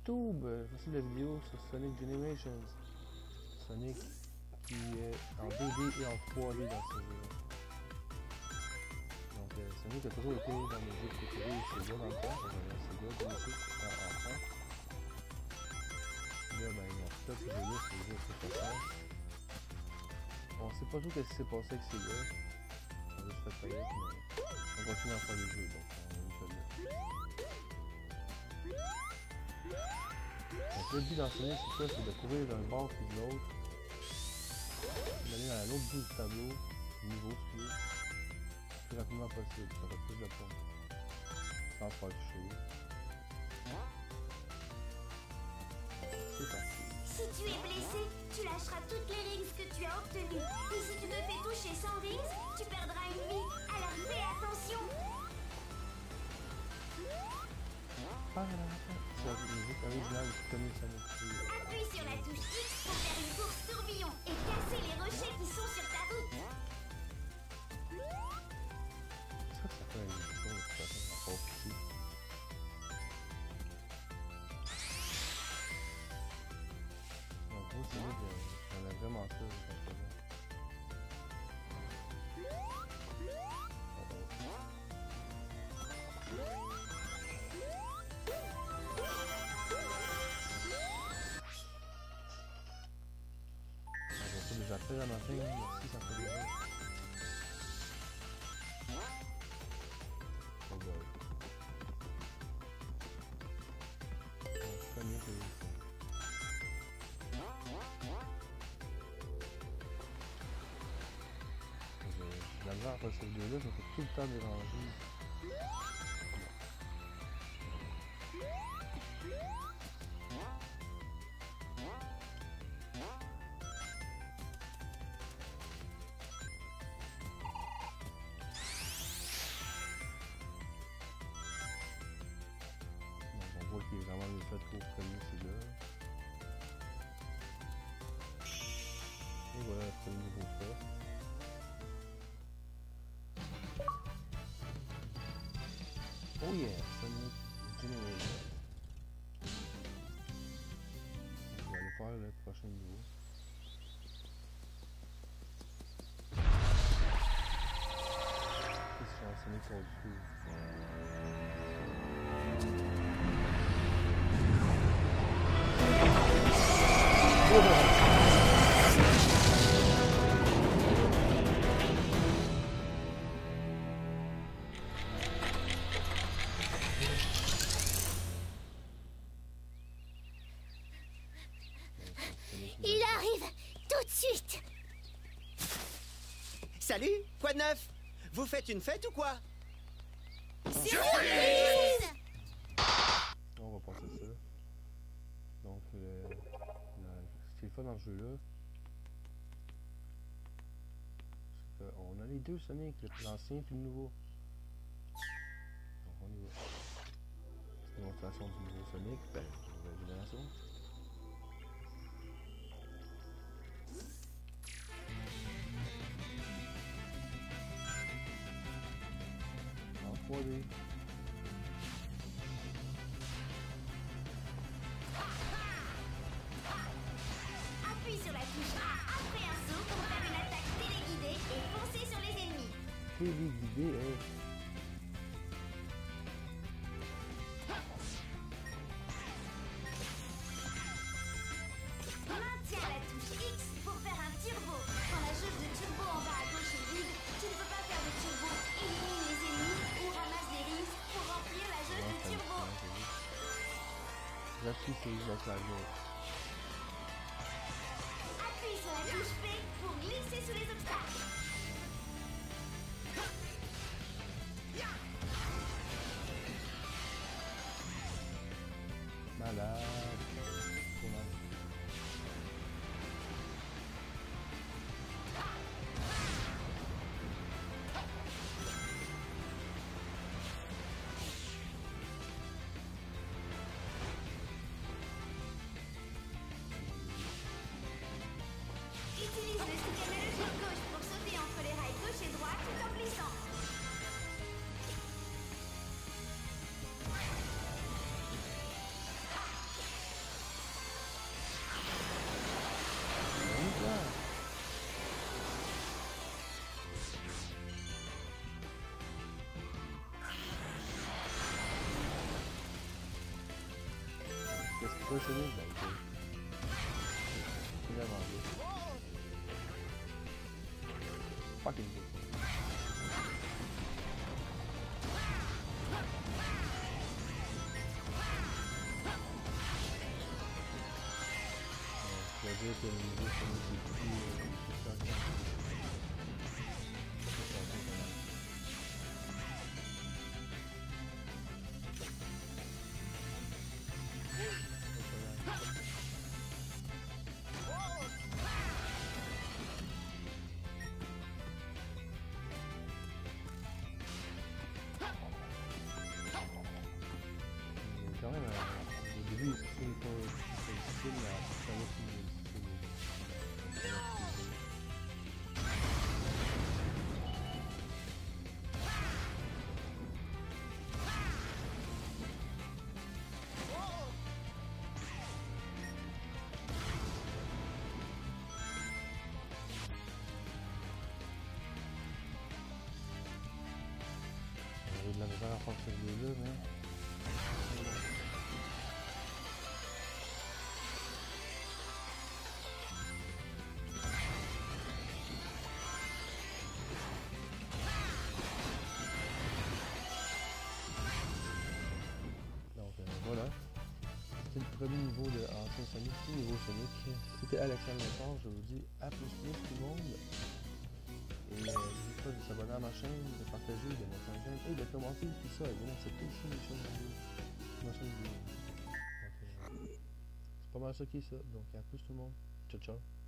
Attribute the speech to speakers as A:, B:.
A: YouTube. Voici la vidéo sur Sonic Generations. Sonic qui est en 2D et en 3D dans ce jeu. Donc Sonic a toujours été dans mes jeux préférés Sega dans le temps. J'avais Sega Genesis enfant. Là, ben, ils ont fait ce jeu-là, c'est le jeu préféré. On sait pas trop ce qui s'est passé avec Sega. On a juste fait faillite, mais on continue à faire des jeux, donc on a eu celui-là. Donc le but dans Sonic, c'est ça, c'est de courir d'un bord puis de l'autre. D'aller à l'autre bout du tableau, du niveau suivant, le plus rapidement possible, ça fait plus de points. Sans se faire toucher. C'est parti.
B: Si tu es blessé, tu lâcheras toutes les rings que tu as obtenues. Et si tu te fais toucher sans rings, tu perdras une vie. Alors fais attention.
A: C'est la musique originale du premier Sonic.
B: Appuie sur la touche X pour faire une course tourbillon et casser les rochers qui sont sur ta route.
A: Ça fait une émission de toute façon, on va pas piquer. En gros, Sonic, j'en ai vraiment ça, quand je faisais. Des appels à matin, merci, ça fait bien. Oh boy. On connaît que j'ai la misère à faire cette vidéo-là, ça fait tout le temps déranger. On voit qu'il est vraiment mieux fait qu'au premier, c'est là. Et voilà, c'est le nouveau fait. Oh yeah, Sonic Generations. Je vais aller faire le prochain niveau. Et c'est un Sonic old school.
B: Il arrive tout de suite.
C: Salut, quoi de neuf? Vous faites une fête ou quoi?
B: Surprise!
A: On va passer ça. Donc, ce qui est le fun dans ce jeu-là, c'est qu'on a les deux Sonic, l'ancien et le nouveau. Donc, on y va. C'est une démonstration du nouveau Sonic, ben, de la nouvelle génération. En 3D.
B: Appuie sur la touche A après un saut pour faire une attaque téléguidée et foncer sur les ennemis.
A: Téléguidé,
B: Maintiens la touche X pour faire un turbo. Quand la jauge de turbo en bas à gauche est vide, tu ne peux pas faire de turbo. Élimine les ennemis ou ramasse des rings pour remplir la jauge de turbo.
A: J'appuie sur les avec la gauche.
B: Appuie sur la touche P pour glisser sous les obstacles.
A: Malade. Trop malade.
B: Utilise le stick analogique gauche pour sauter entre les rails gauche et droite tout en glissant.
A: Toi, Sonic, ben, ok. C'est vraiment bien. Fucking good. Je vais dire que le niveau Sonic est plus correct. Quand même, au début, c'est pas difficile, mais après, ça va plus difficile. J'ai de la misère à faire ce jeu-là, mais... Donc voilà, c'était le premier niveau de Ancien Sonic, tout niveau Sonic. C'était Alexandre Lefort, je vous dis à plus tout le monde. Et n'oubliez pas de vous abonner à ma chaîne, de partager, de mettre un j'aime et de commenter tout ça. Et bien accepter aussi les choses ma chaîne vidéo. Donc, c'est pas mal ça qui est ça. Donc à plus tout le monde. Ciao ciao.